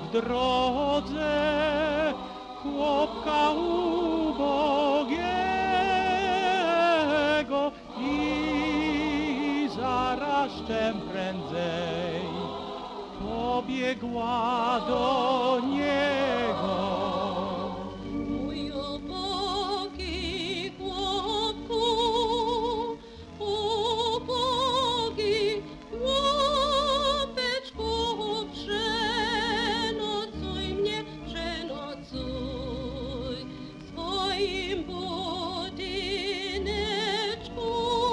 w drodze chłopka ubogiego i zaraz czem prędzej pobiegła do niego. Mój ubogi chłopku, ubogi chłopeczku, przenocuj mnie, przenocuj w swoim budyneczku.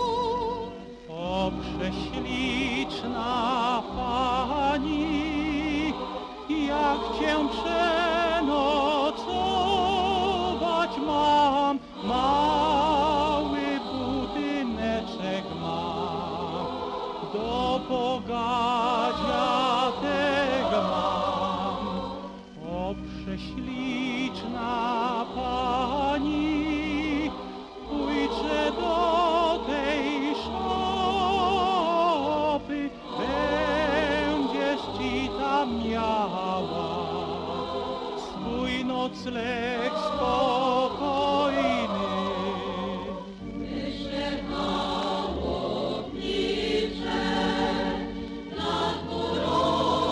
O prześliczna Pani, jak Cię przenocować mam, mały budyneczek mam, do pogadziatek mam. O prześliczna Pani, pójdźże do tej szopy, będziesz Ci tam miała swój nocleg spokojny. Wyszedł na łownicze, nad górą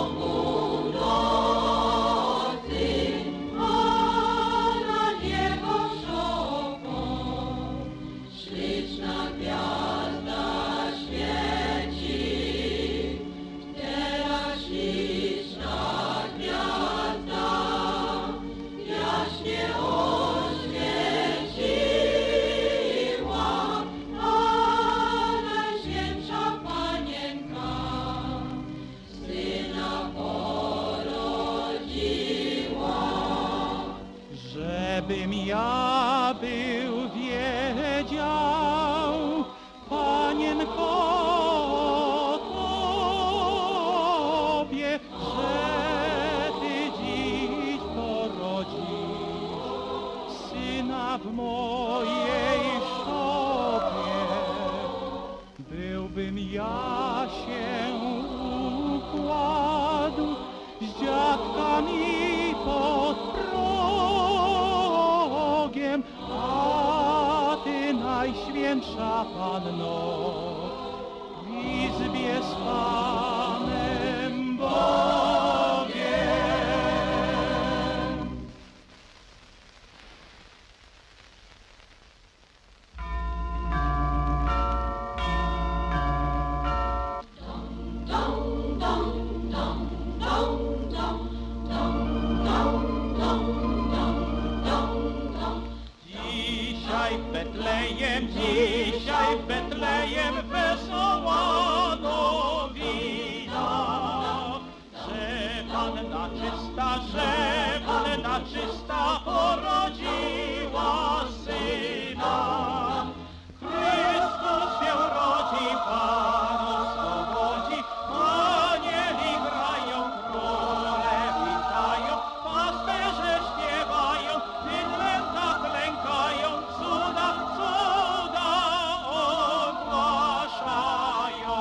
północy, a na niego szopą śliczna gwiazda świeci. Teraz śliczna gwiazda jaśnie oświeciła, a Najświętsza Panienka Syna porodziła. Żebym ja był wiedział, Panienko, o Tobie, że Ty dziś porodzisz Syna w mojej szopie, byłbym ja się układł z dziadkami pod progiem, a Ty, Najświętsza Panno, w izbie z Panem Bogiem. Dzisiaj w Betlejem wesoła nowina, że Panna czysta porodziła Syna. Chrystus się rodzi, Pan oswobodzi, anieli grają, króle witają, pasterze śpiewają, bydlęta klękają, cuda ogłaszają.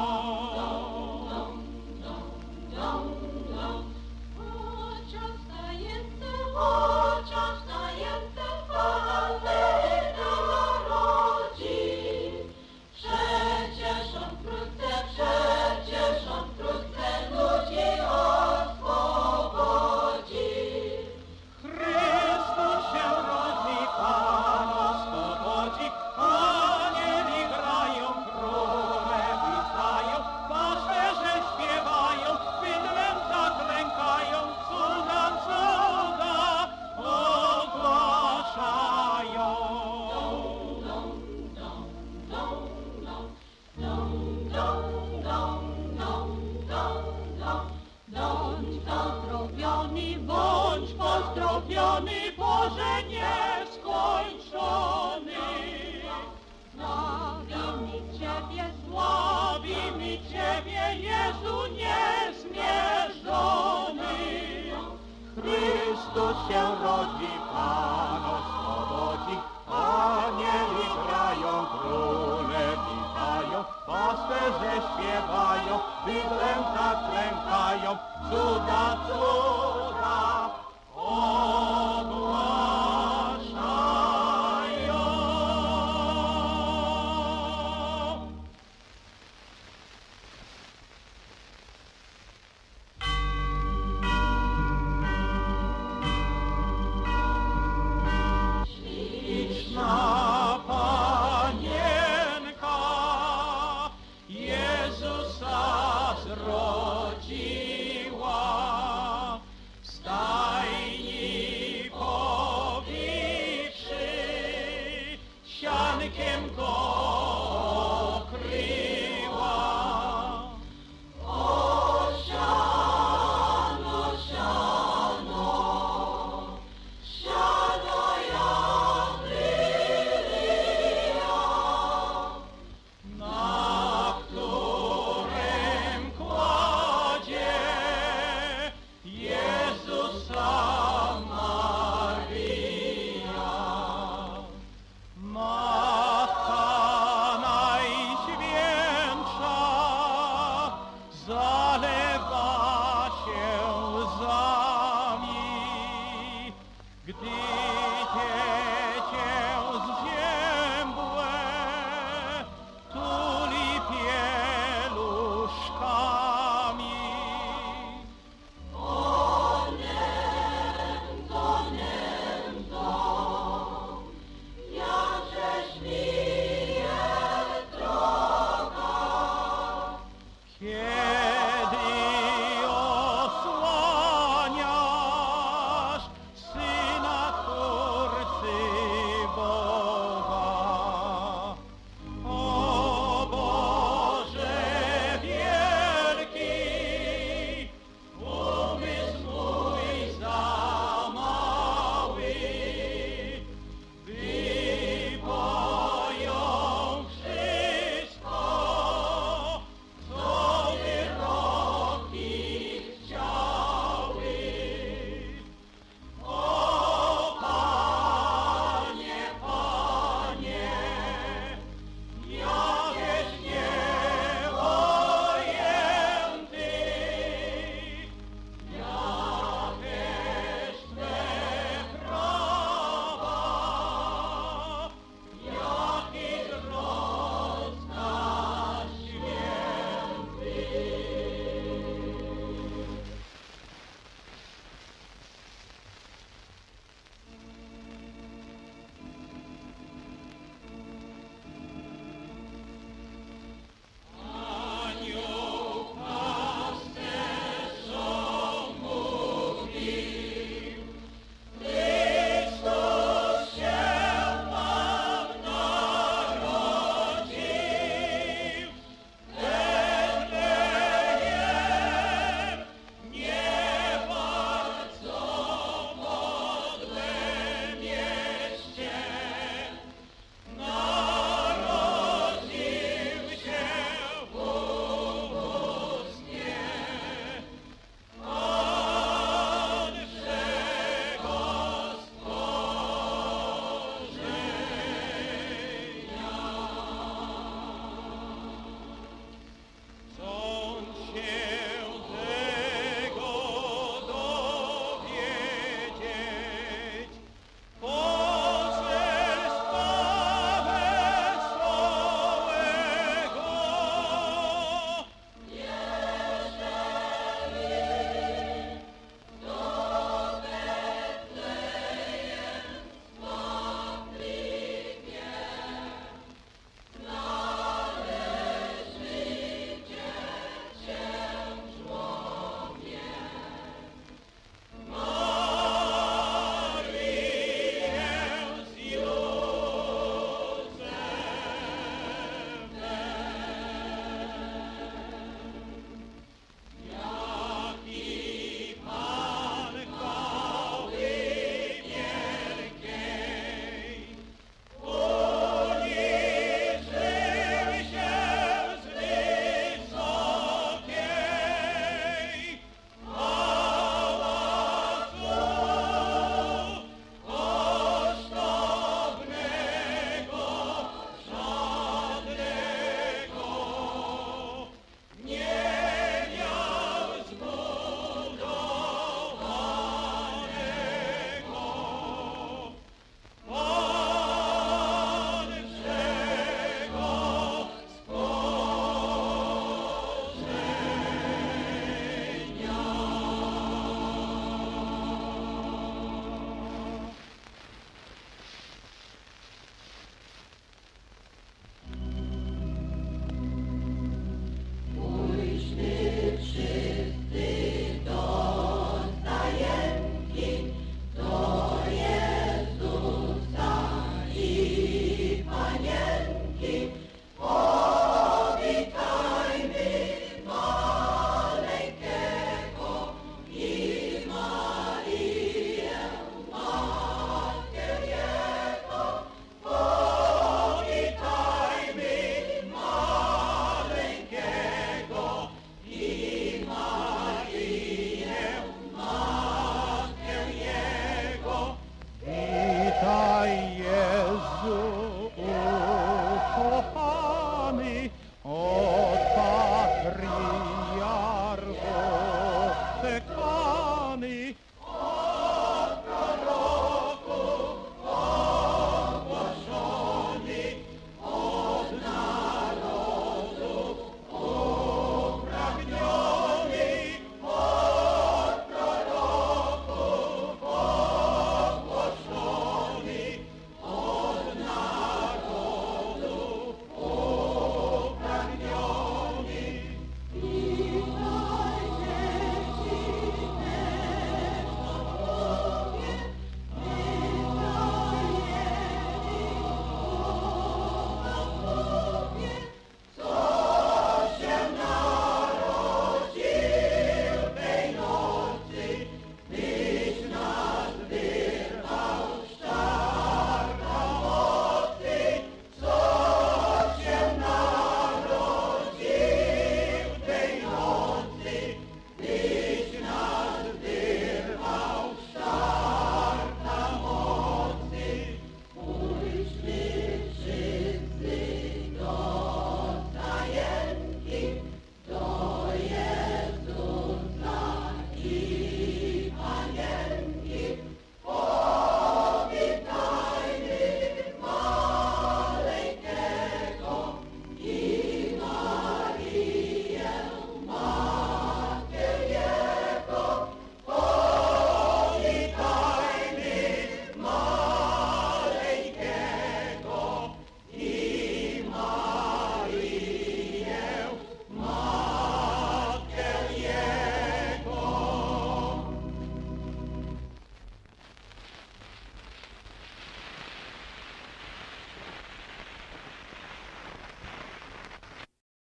Chociaż zajęte Panny narodzi, przecież On wkrótce ludzi oswobodzi. Chrystus się rodzi, Pan oswobodzi, anieli grają, króle witają, pasterze śpiewają, bydlęta klękają, cuda ogłaszają. Bądź pozdrowiony, Boże nieskończony. Sławimy Ciebie, Jezu niezmierzony. Chrystus się rodzi, Pan oswobodzi, anieli grają, króle witają, pasterze śpiewają, bydlęta klękają, cuda